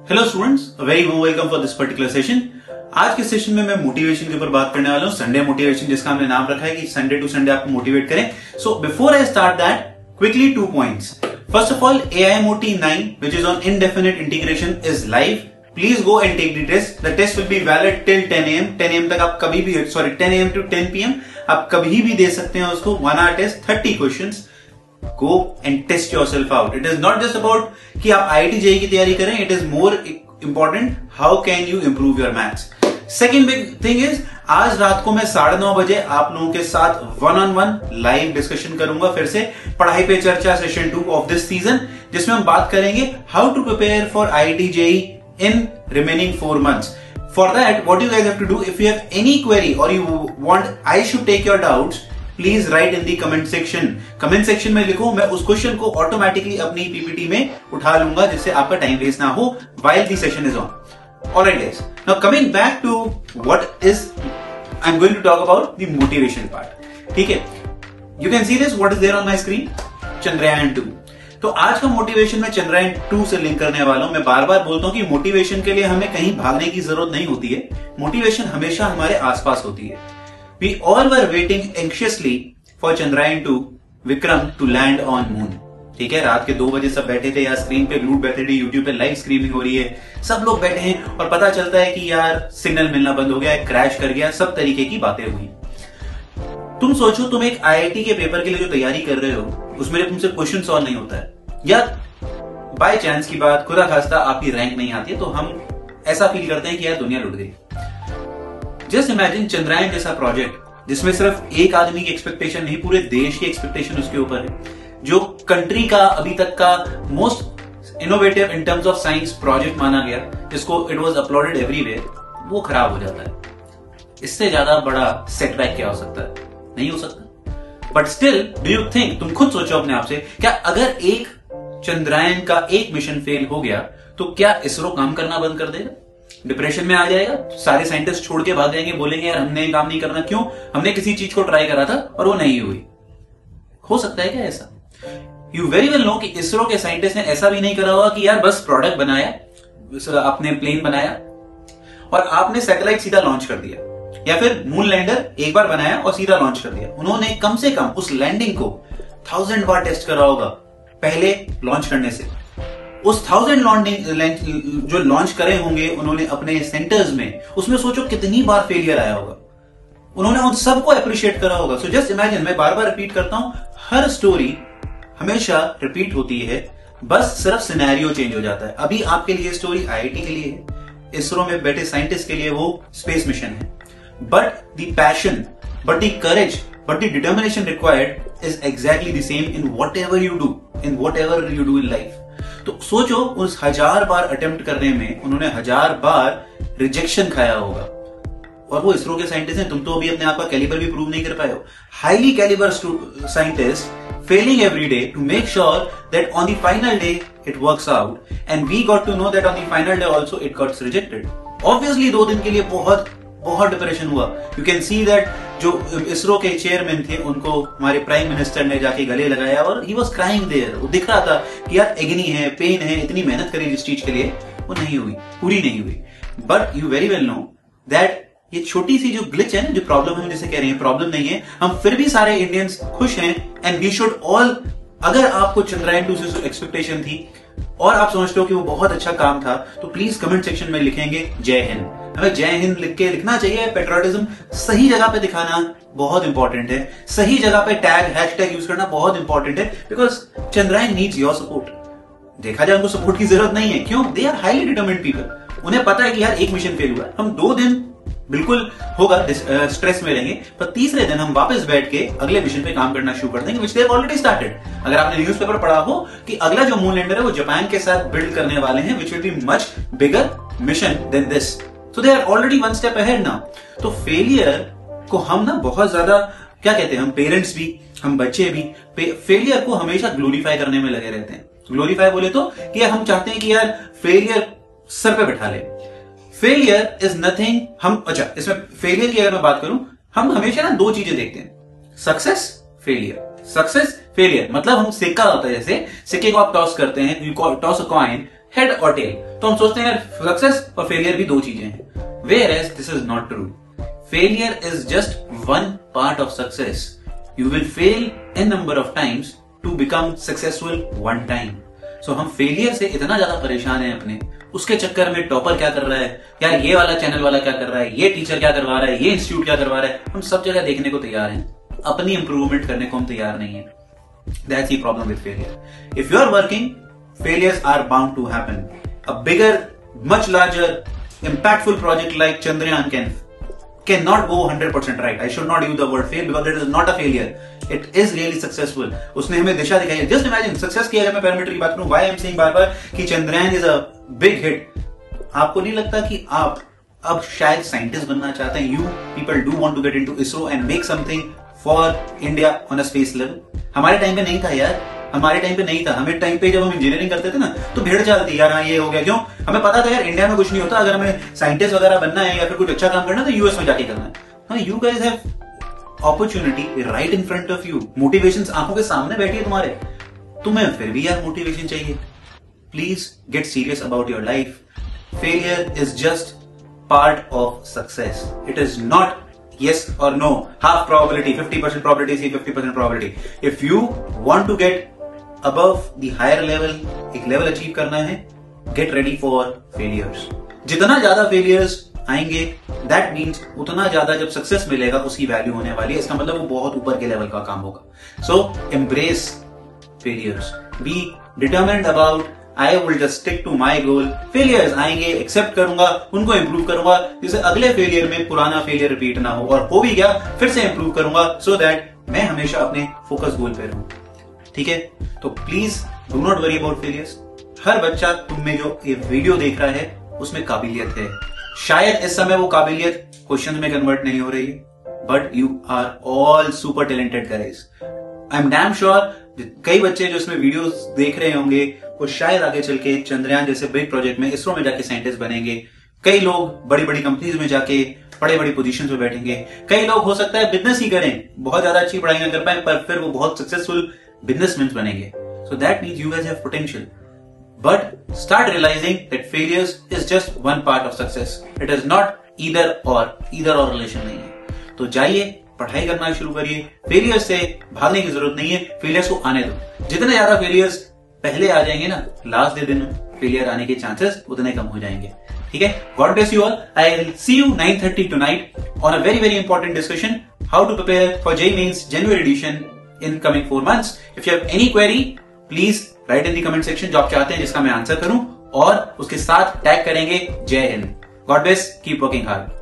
Hello students, very warm welcome for this particular session. आज के session में मैं मोटिवेशन के ऊपर बात करने वाला हूं, संडे मोटिवेशन, जिसका हमने नाम रखा है कि संडे टू संडे आपको मोटिवेट करें। So before I start that, quickly 2 points. First of all, AIMOT 9, which is on indefinite integration, is live. Please go and take the test. The test will be valid till 10 AM. 10 AM तक आप कभी भी, 10 AM to 10 PM आप कभी भी दे सकते हैं उसको। 1 hour test, 30 questions. Go and test yourself out. It is not just about कि आप IIT JEE की तैयारी करें. It is more important how can you improve your maths. Second big thing is, आज रात को मैं 9:30 बजे आप लोगों के साथ 1-on-1 लाइव डिस्कशन करूंगा फिर से पढ़ाई पे चर्चा सेशन 2 ऑफ दिस सीजन, जिसमें हम बात करेंगे how to prepare for IIT JEE in remaining 4 months. For that, what you guys have to do, if you have any query or you want I should take your doubts, please write in the comment section. Comment section में लिखो, मैं उस question को automatically अपनी PPT में उठा लूंगा, जिससे आपका टाइम वेस्ट ना हो while the session is on. Alright guys, now coming back to what is I am going to talk about the motivation part. ठीक है, you can see this, what is there on my screen, Chandrayaan 2। तो आज का motivation मैं चंद्रयान 2 से link करने वाला हूं। मैं बार बार बोलता हूं कि मोटिवेशन के लिए हमें कहीं भागने की जरूरत नहीं होती है, मोटिवेशन हमेशा हमारे आसपास होती है। We all were waiting anxiously for Chandrayaan 2 Vikram to land on moon. ठीक है, रात के 2 बजे सब बैठे थे, यार स्क्रीन पे ग्लूड बैठे थे, यूट्यूब पे लाइव स्ट्रीमिंग हो रही है, सब लोग बैठे हैं और पता चलता है कि यार सिग्नल मिलना बंद हो गया है, क्रैश कर गया, सब तरीके की बातें हुई। तुम सोचो, तुम एक IIT के पेपर के लिए जो तैयारी कर रहे हो, उसमें तुमसे क्वेश्चन सॉल्व नहीं होता है, या बाय चांस की बात, खुदा खास्ता आपकी रैंक नहीं आती है, तो हम ऐसा फील करते हैं कि यार दुनिया लुट गई। जस्ट इमेजिन चंद्रयान जैसा प्रोजेक्ट, जिसमें सिर्फ एक आदमी की एक्सपेक्टेशन नहीं, पूरे देश की एक्सपेक्टेशन उसके ऊपर है, जो कंट्री का अभी तक का most innovative in terms of science project माना गया, जिसको इट वाज अपलोडेड एवरीवेयर, वो खराब हो जाता है। इससे ज्यादा बड़ा सेटबैक क्या हो सकता है? नहीं हो सकता। But still, do you think, तुम खुद सोचो अपने आप से, क्या अगर एक चंद्रयान का एक मिशन फेल हो गया तो क्या इसरो काम करना बंद कर देगा? डिप्रेशन में आ जाएगा, सारे साइंटिस्ट छोड़ के भाग जाएंगे, बोलेंगे यार हमने काम नहीं करना, क्यों? हमने किसी चीज को ट्राई करा था और वो नहीं हुई। हो सकता है क्या ऐसा? यू वेरी वेल नो कि इसरो के साइंटिस्ट ने ऐसा भी नहीं करा होगा कि यार बस प्रोडक्ट बनाया, आपने प्लेन बनाया और आपने सैटेलाइट सीधा लॉन्च कर दिया, या फिर मून लैंडर एक बार बनाया और सीधा लॉन्च कर दिया। उन्होंने कम से कम उस लैंडिंग को 1000 बार टेस्ट करा होगा पहले लॉन्च करने से। उस 1000 लॉन्डिंग जो लॉन्च करे होंगे उन्होंने अपने सेंटर्स में, उसमें सोचो कितनी बार फेलियर आया होगा। उन्होंने उन सबको अप्रिशिएट करा होगा। सो जस्ट इमेजिन, मैं बार बार रिपीट करता हूं, हर स्टोरी हमेशा रिपीट होती है, बस सिर्फ सिनेरियो चेंज हो जाता है। अभी आपके लिए स्टोरी IIT के लिए है, इसरो में बैठे साइंटिस्ट के लिए वो स्पेस मिशन है। But the passion, but the courage, but the determination required is exactly the same in whatever you do in life. तो सोचो, उस 1000 बार अटेम्प्ट करने में उन्होंने 1000 बार रिजेक्शन खाया होगा, और वो इसरो के साइंटिस्ट हैं। तुम तो अभी अपने आप का कैलिबर भी प्रूव नहीं कर पाए हो। Highly calibre scientist failing every day to make sure that on the final day it works out, and we got to know that on the final day also it gots rejected. Obviously 2 दिन के लिए बहुत depression हुआ। You can see that जो इसरो के chairman थे, उनको हमारे प्राइम मिनिस्टर ने जाके गले लगाया और ही वाज क्राइंग देयर। वो दिख रहा था कि यार एग्नी है, पेन है, इतनी मेहनत करी जिस चीज के लिए, वो नहीं हुई, पूरी नहीं हुई। But you very well know that ये छोटी सी जो ग्लिच है ना, जो प्रॉब्लम हम जिसे कह रहे हैं, प्रॉब्लम नहीं है, हम फिर भी सारे इंडियंस खुश हैं। एंड वी शुड ऑल, अगर आपको चंद्रयान 2 से एक्सपेक्टेशन थी और आप समझते हो कि वो बहुत अच्छा काम था, तो प्लीज कमेंट सेक्शन में लिखेंगे जय हिंद। हमें जय हिंद लिख के लिखना चाहिए। पेट्रियोटिज्म सही जगह पे दिखाना बहुत इंपॉर्टेंट है, सही जगह पे हैशटैग यूज करना बहुत इंपॉर्टेंट है, because Chandrayaan needs your support. देखा जाए उनको सपोर्ट की जरूरत नहीं है, क्यों? They are highly determined people. उन्हें पता है कि यार एक मिशन फेल हुआ, हम 2 दिन बिल्कुल होगा स्ट्रेस में रहेंगे, पर तीसरे दिन हम वापस बैठ के अगले मिशन पे काम करना शुरू कर देंगे, which they have already started. अगर आपने न्यूज़पेपर पढ़ा हो कि अगला जो मून लैंडर है वो जापान के साथ बिल्ड करने वाले हैं, which will be much bigger mission than this. So they are already 1 step ahead now. तो फेलियर को हम ना बहुत ज्यादा, क्या कहते हैं, हम पेरेंट्स भी, हम बच्चे भी फेलियर को हमेशा ग्लोरीफाई करने में लगे रहते हैं। ग्लोरीफाई बोले तो कि हम चाहते हैं कि यार फेलियर सर पे बैठा ले। फेलियर इज नथिंग, हम, अच्छा, इसमें फेलियर की अगर मैं बात करूं, हम हमेशा ना 2 चीजें देखते हैं, सक्सेस, फेलियर। सक्सेस, फेलियर, मतलब हम सिक्का होता है, जैसे सिक्के को आप टॉस करते हैं, you toss a coin, head और टेल। तो हम सोचते हैं सक्सेस और फेलियर भी दो चीजें हैं, whereas this is not true. Failure is just one part of success. You will fail in number of times to become successful one time. So हम फेलियर से इतना ज्यादा परेशान हैं अपने, उसके चक्कर में टॉपर क्या कर रहा है, यार ये वाला चैनल वाला क्या कर रहा है, ये टीचर क्या करवा रहा है, ये इंस्टीट्यूट क्या करवा रहा है, हम सब जगह देखने को तैयार हैं, अपनी इंप्रूवमेंट करने को हम तैयार नहीं है। That's the problem with failure. If you are working, failures are bound to happen. A bigger, much larger, impactful project like Chandrayaan cannot go 100% right. I should not use the word fail because it is not a failure. It is really successful. उसने हमें दिशा दिखाई है। Just imagine success की अगर मैं parameter की बात करूं, why I am saying बार-बार कि Chandrayaan is a big hit. आपको नहीं लगता कि आप अब शायद साइंटिस्ट बनना चाहते हैं? You people do want to get into ISRO and make something for India on a space level. हमारे टाइम पे नहीं था यार, हमारे टाइम पे नहीं था। हमें टाइम पे जब हम इंजीनियरिंग करते थे ना तो भीड़ चलती यार, हाँ ये हो गया। क्यों? हमें पता था यार इंडिया में कुछ नहीं होता, अगर हमें साइंटिस्ट वगैरह बनना है या फिर कुछ अच्छा काम करना है तो यूएस में जाके करना है। हाँ, you guys have opportunity right in front of you. Motivation आंखों के सामने बैठी है तुम्हारे, तुम्हें फिर भी यार मोटिवेशन चाहिए। Please get serious about your life. Failure is just part of success. It is not yes or no, half probability, 50% probability see 50% probability. If you want to get above the higher level, एक level achieve करना है, get ready for failures. जितना ज्यादा failures आएंगे, that means उतना ज्यादा जब success मिलेगा उसकी value होने वाली है। इसका मतलब वो बहुत ऊपर के level का काम होगा। So embrace failures. Be determined about I will just stick to my goal. Failures आएंगे, एक्सेप्ट करूंगा, उनको इंप्रूव करूंगा, जिससे अगले फेलियर में पुराना फेलियर रिपीट ना हो, और हो भी गया फिर से इंप्रूव करूंगा, सो दैट मैं हमेशा अपने फोकस गोल पे रहूं। ठीक है? तो please do not worry about failures. हर बच्चा तुम में जो ये वीडियो देख रहा है उसमें काबिलियत है। शायद इस समय वो काबिलियत क्वेश्चन में कन्वर्ट नहीं हो रही है, but you are all super talented guys. I am damn sure कई बच्चे जो इसमें वीडियोस देख रहे होंगे वो शायद आगे चल के चंद्रयान जैसे बिग प्रोजेक्ट में, इसरो में जाके साइंटिस्ट बनेंगे। कई लोग बड़ी बड़ी कंपनीज में जाके बड़े बड़ी पोजीशन पे बैठेंगे। कई लोग हो सकता है बिजनेस ही करें, बहुत ज्यादा अच्छी पढ़ाई ना कर पाए, पर फिर वो बहुत सक्सेसफुल बिजनेसमैन बनेंगे। So that means you guys have potential, but start realising that failures is just one part of success. It is not either or relation नहीं है। तो जाइए, पढ़ाई करना शुरू करिए। फेलियर्स से भागने की जरूरत नहीं है, फेलियर्स को आने दो। जितने ज्यादा फेलियर्स पहले आ जाएंगे ना, लास्ट दिन फेलियर आने के चांसेस उतने कम हो जाएंगे। ठीक है? God bless you all. I will see you 9:30 tonight on a very very important discussion, how to prepare for JEE Mains January edition in coming 4 months. If you have any query, please write in the comment section जो आप चाहते हैं जिसका मैं answer करूं, और उसके साथ टैग करेंगे जय Hind. God bless, keep working hard.